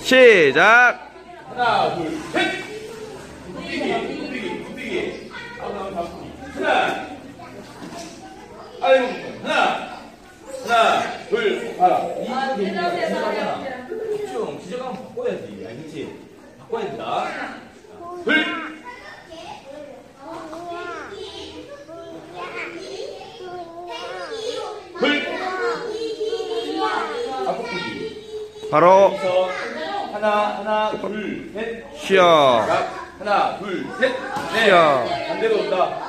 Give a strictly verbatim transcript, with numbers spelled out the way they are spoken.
시작. 하나, 둘, 셋. 굽히기, 굽히기, 굽히기. 하나, 하나. 아이고, 하나. 하나, 둘, 봐라. 이거 지적하잖아. 좀 지적하면 바꿔야지. 알겠지? 바꿔야 된다. 둘. 둘. 바꾸기. 바로 여기서 하나, 하나, 둘, 셋. 쉬어. 하나, 둘, 셋. 네. 쉬어. 반대로 온다.